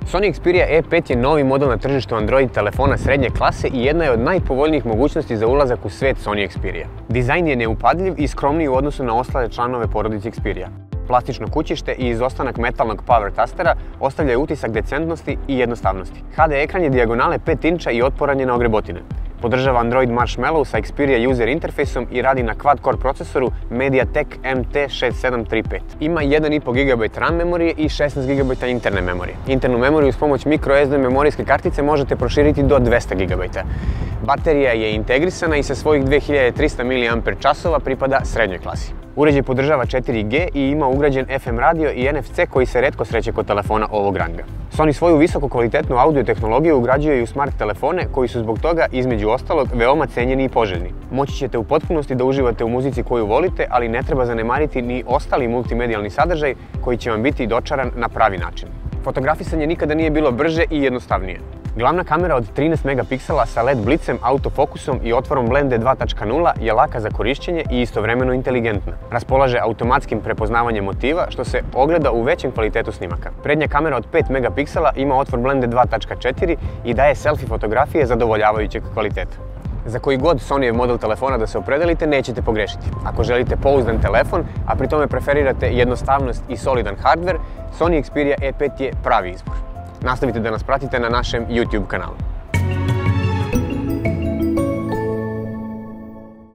Sony Xperia E5 je novi model na tržištu Android telefona srednje klase i jedna je od najpovoljnijih mogućnosti za ulazak u svet Sony Xperia. Dizajn je neupadljiv i skromniji u odnosu na ostale članove porodice Xperia. Plastično kućište i izostanak metalnog power tastera ostavljaju utisak decentnosti i jednostavnosti. HD ekran je dijagonale 5 inča i otporan je na ogrebotine. Podržava Android Marshmallow sa Xperia user interfejsom i radi na quad-core procesoru MediaTek MT6735. Ima 1,5 GB RAM memorije i 16 GB interne memorije. Internu memoriju s pomoć microSD memorijske kartice možete proširiti do 200 GB. Baterija je integrisana i sa svojih 2300 mAh pripada srednjoj klasi. Uređaj podržava 4G i ima ugrađen FM radio i NFC koji se retko sreće kod telefona ovog ranga. Sony svoju visoko kvalitetnu audio tehnologiju ugrađuje i u smart telefone koji su zbog toga, između ostalog, veoma cenjeni i poželjni. Moći ćete u potpunosti da uživate u muzici koju volite, ali ne treba zanemariti ni ostali multimedijalni sadržaj koji će vam biti dočaran na pravi način. Fotografisanje nikada nije bilo brže i jednostavnije. Glavna kamera od 13 megapiksela sa LED blicem, autofokusom i otvorom blende 2.0 je laka za korišćenje i istovremeno inteligentna. Raspolaže automatskim prepoznavanjem motiva, što se ogleda u većem kvalitetu snimaka. Prednja kamera od 5 megapiksela ima otvor blende 2.4 i daje selfie fotografije zadovoljavajućeg kvaliteta. Za koji god Sonyjev model telefona da se opredelite, nećete pogrešiti. Ako želite pouzdan telefon, a pri tome preferirate jednostavnost i solidan hardware, Sony Xperia E5 je pravi izbor. Nastavite da nas pratite na našem YouTube kanalu.